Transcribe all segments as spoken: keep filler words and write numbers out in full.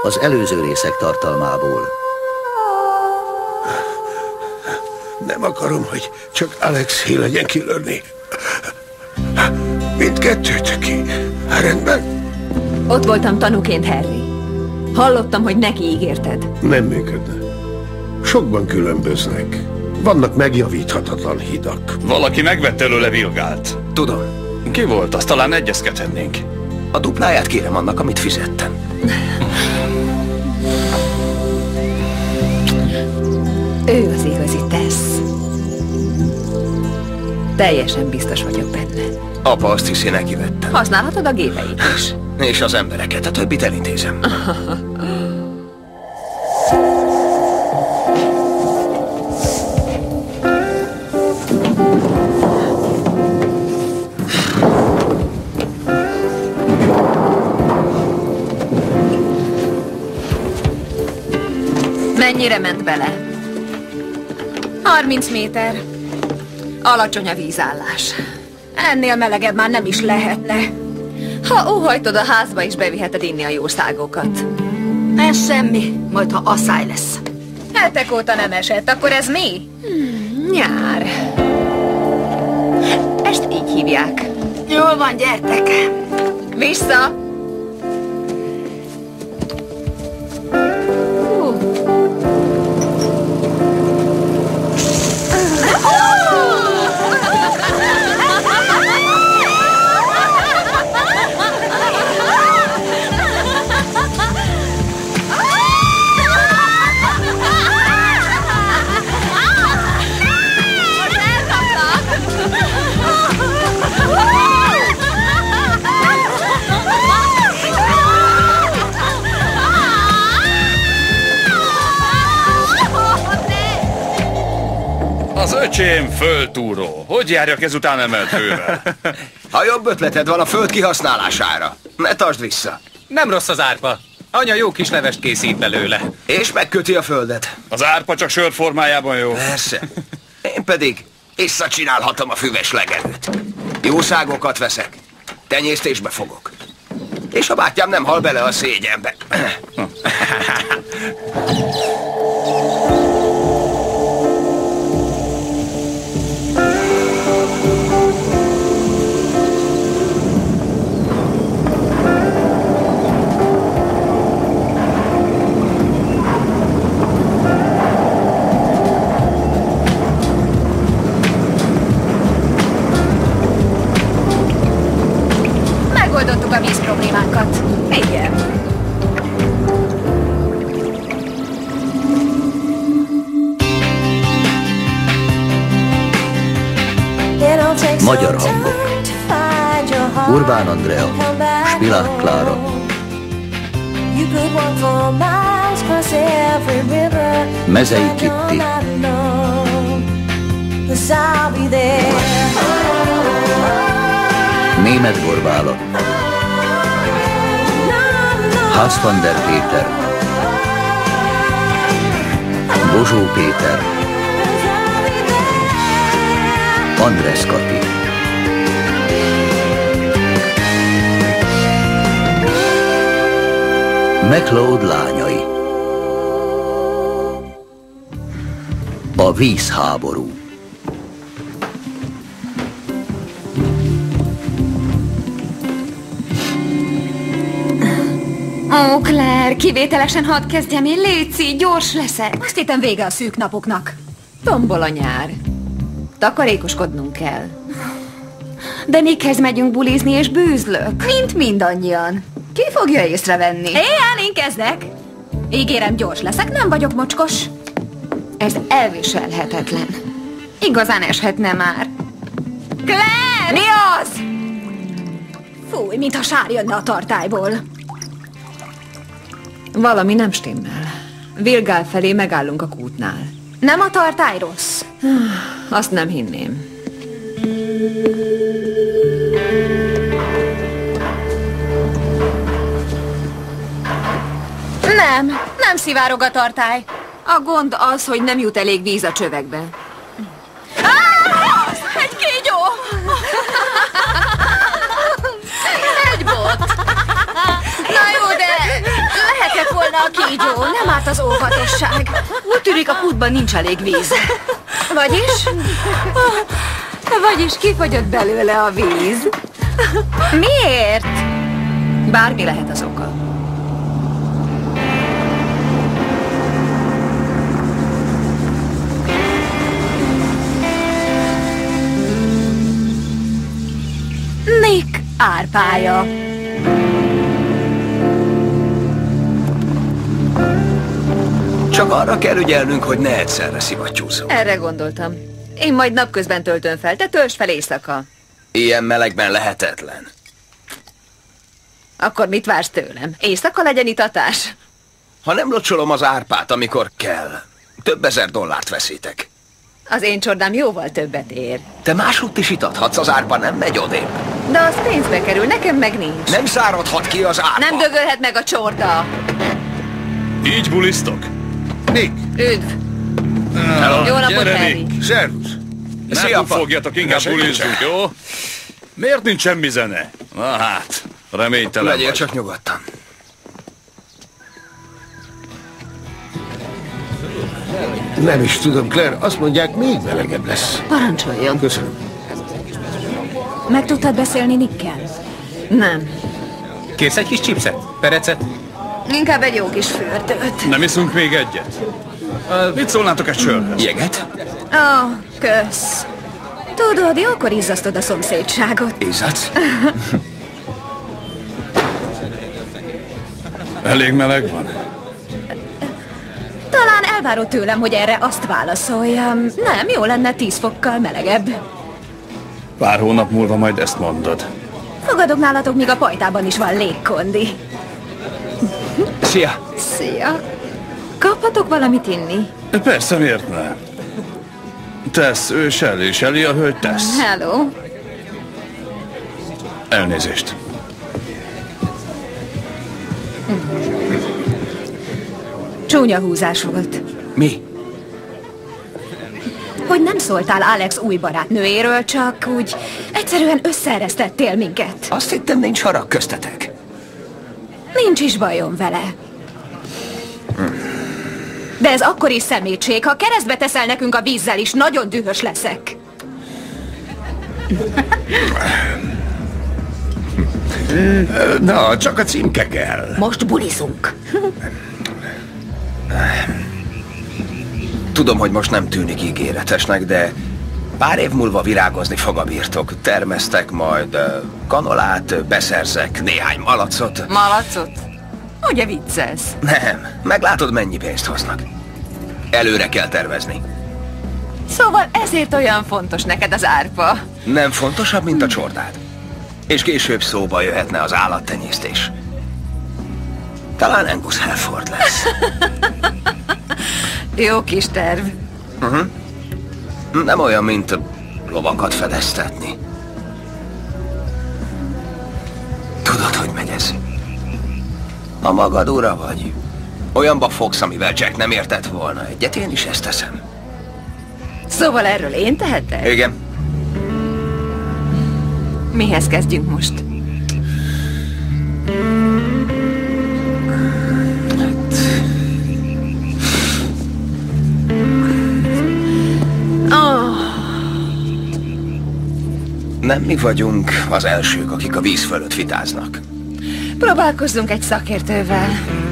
az előző részek tartalmából. Nem akarom, hogy csak Alexei legyen Killer-nél. Mindkettőtöké. Rendben? Ott voltam tanúként, Harry. Hallottam, hogy neki ígérted. Nem működne. Sokban különböznek. Vannak megjavíthatatlan hidak. Valaki megvette előle Vilgált. Tudom. Ki volt? Azt talán egyezkedhetnénk. A dupláját kérem annak, amit fizettem. Ő az igazi Tess. Teljesen biztos vagyok benne. Apa azt hiszi, neki vettem. Használhatod a gépeit is. És az embereket, a többit elintézem. Mennyire ment bele? harminc méter. Alacsony a vízállás. Ennél melegebb már nem is lehetne. Ha óhajtod, a házba is beviheted inni a jószágokat. Ez semmi, majd ha asszály lesz. Hetek óta nem esett, akkor ez mi? Hmm, nyár. Ezt így hívják. Jól van, gyertek! Vissza! Az öcsém földtúró. Hogy járjak ezután emelt fővel? Ha jobb ötleted van a föld kihasználására, ne tartsd vissza. Nem rossz az árpa. Anya jó kis levest készít belőle. És megköti a földet. Az árpa csak sör formájában jó. Persze. Én pedig visszacsinálhatom a füves legelőt. Jószágokat veszek. Tenyésztésbe fogok. És a bátyám nem hal bele a szégyenbe. Megoldottuk a víz problémákat. Igen. Magyar hangok. Urbán Andrea, Spilák Klára. Mezei Kitti. Németh Borbála. Haas-van-der Péter. Bozsó Péter. András Kati. MacLeod lányai. A vízháború. Ó, Claire, kivételesen hadd kezdjem én, létszi, gyors leszek. Azt hittem vége a szűk napoknak. Tombol a nyár. Takarékoskodnunk kell. De mikhez megyünk bulizni és bűzlök? Mint mindannyian. Ki fogja észrevenni? Éjjel, én kezdek. Ígérem, gyors leszek, nem vagyok mocskos. Ez elviselhetetlen. Igazán eshetne már. Claire! Mi az? Fúj, mintha sár jönne a tartályból. Valami nem stimmel. Vilgál felé megállunk a kútnál. Nem a tartály rossz? Azt nem hinném. Nem, nem szivárog a tartály. A gond az, hogy nem jut elég víz a csövekbe. Ah, egy kígyó! Egy bot! Na jó, de lehetett volna a kígyó, nem árt az óvatosság. Úgy tűnik, a kútban nincs elég víz. Vagyis? Vagyis kifogyott belőle a víz. Miért? Bármi lehet az oka. Nick árpája. Csak arra kell ügyelnünk, hogy ne egyszerre szivattyúzzunk. Erre gondoltam. Én majd napközben töltöm fel, te töltsd fel éjszaka. Ilyen melegben lehetetlen. Akkor mit vársz tőlem? Éjszaka legyen itatás? Ha nem locsolom az árpát, amikor kell, több ezer dollárt veszítek. Az én csordám jóval többet ér. Te máshogy is itathatsz, az árpa nem megy odébb. De az pénzbe kerül, nekem meg nincs. Nem száradhat ki az árpa. Nem dögölhet meg a csorda. Így bulisztok? Nick, Üdv! Hello. Jó napot, Gyere, Harry! Nick. szervusz. Ne Szia, apa. fogjatok, inkább Ne bulizzunk, jó? Miért nincs semmi zene? Na hát, reménytelen Legyél vagy. csak nyugodtan. Nem is tudom, Claire, azt mondják, még melegebb lesz. Parancsoljon. Köszönöm. Meg tudtad beszélni Nickkel? Nem. Kérsz egy kis chipset? Perecet? Inkább egy jó kis fürdőt. Nem iszunk még egyet? Mit szólnátok egy sörhöz? Jeget? Ó, oh, kösz. Tudod, jókor izzasztod a szomszédságot. Izzadsz? Elég meleg van? Talán elvárod tőlem, hogy erre azt válaszoljam. Nem, jó lenne tíz fokkal melegebb. Pár hónap múlva majd ezt mondod. Fogadok nálatok, míg a pajtában is van légkondi. Szia! Szia! Kaphatok valamit inni? Persze, miért ne? Tesz, ő Shelley, Shelley a hölgy Tesz. Hello! Elnézést. Csúnya húzás volt. Mi? Hogy nem szóltál Alex új barátnőjéről, csak úgy egyszerűen összeeresztettél minket. Azt hittem, nincs harag köztetek. Nincs is bajom vele. De ez akkor is szemétség. Ha keresztbe teszel nekünk a vízzel is, nagyon dühös leszek. Na, csak a címke kell. Most bulizunk. Tudom, hogy most nem tűnik ígéretesnek, de pár év múlva virágozni fog a birtok. Termesztek majd uh, kanolát, beszerzek néhány malacot. Malacot? Ugye viccelsz? Nem, meglátod, mennyi pénzt hoznak. Előre kell tervezni. Szóval ezért olyan fontos neked az árpa. Nem fontosabb, mint a csordád. És később szóba jöhetne az állattenyésztés. Talán Angus Halford lesz. Jó kis terv. Uh-huh. Nem olyan, mint lovakat fedeztetni. Tudod, hogy megy ez? A magad ura vagy. Olyanba fogsz, amivel Jack nem értett volna egyet, én is ezt teszem. Szóval erről én tehetek? Igen. Mihez kezdjünk most? Oh. Nem mi vagyunk az elsők, akik a víz fölött vitáznak. Próbálkozzunk egy szakértővel.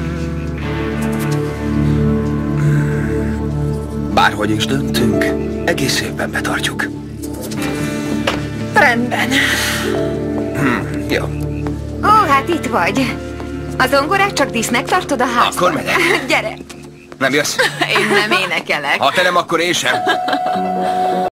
Bárhogy is döntünk, egész évben betartjuk. Rendben. Hm, jó. Ó, hát itt vagy. A zongorát csak dísznek tartod a házban? Akkor megyek. Gyere. Nem jössz? Én nem énekelek. Ha te nem, akkor én sem.